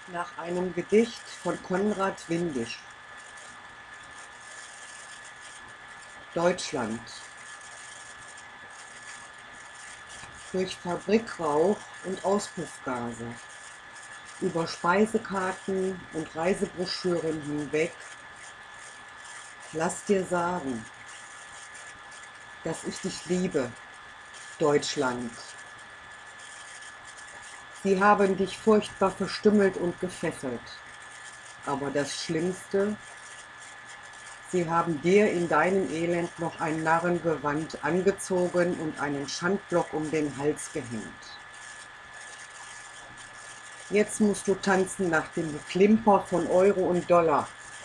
Nach einem Gedicht von Konrad Windisch. Deutschland. Durch Fabrikrauch und Auspuffgase, über Speisekarten und Reisebroschüren hinweg, lass dir sagen, dass ich dich liebe, Deutschland. Sie haben dich furchtbar verstümmelt und gefesselt, aber das Schlimmste: Sie haben dir in deinem Elend noch ein Narrengewand angezogen und einen Schandblock um den Hals gehängt. Jetzt musst du tanzen nach dem Geklimper von Euro und Dollar.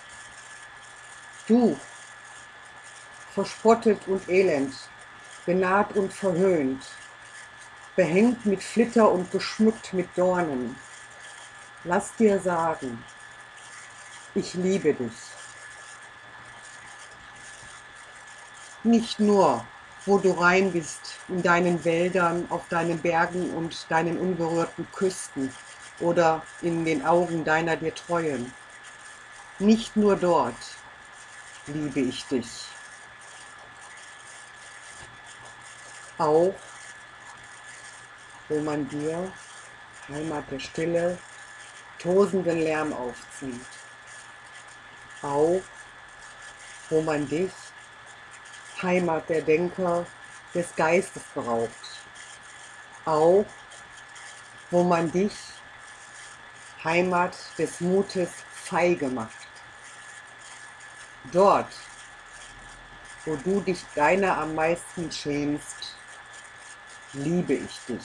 Du, verspottet und elend, genaht und verhöhnt, behängt mit Flitter und geschmückt mit Dornen. Lass dir sagen, ich liebe dich. Nicht nur, wo du rein bist, in deinen Wäldern, auf deinen Bergen und deinen unberührten Küsten oder in den Augen deiner dir Treuen. Nicht nur dort liebe ich dich. Auch, wo man dir, Heimat der Stille, tosenden Lärm aufzieht. Auch, wo man dich, Heimat der Denker, des Geistes beraubt. Auch, wo man dich, Heimat des Mutes, feige macht. Dort, wo du dich deiner am meisten schämst, liebe ich dich.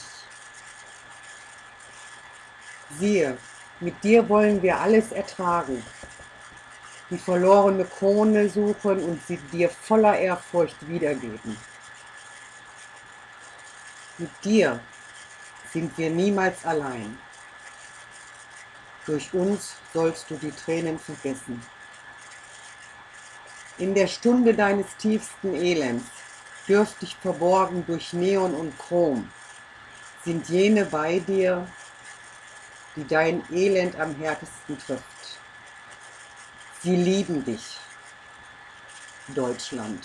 Siehe, mit dir wollen wir alles ertragen, die verlorene Krone suchen und sie dir voller Ehrfurcht wiedergeben. Mit dir sind wir niemals allein. Durch uns sollst du die Tränen vergessen. In der Stunde deines tiefsten Elends, dürftig verborgen durch Neon und Chrom, sind jene bei dir, die dein Elend am härtesten trifft. Sie lieben dich, Deutschland.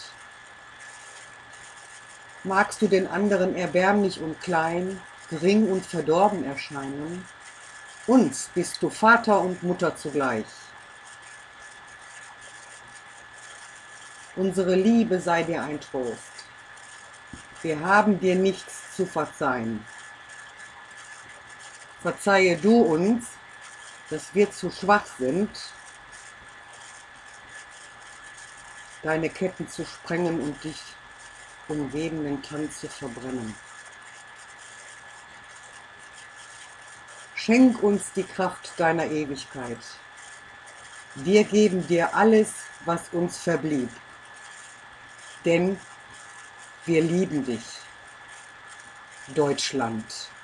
Magst du den anderen erbärmlich und klein, gering und verdorben erscheinen? Uns bist du Vater und Mutter zugleich. Unsere Liebe sei dir ein Trost. Wir haben dir nichts zu verzeihen. Verzeihe du uns, dass wir zu schwach sind, deine Ketten zu sprengen und dich umgebenden Tanz zu verbrennen. Schenk uns die Kraft deiner Ewigkeit. Wir geben dir alles, was uns verblieb, denn wir lieben dich, Deutschland.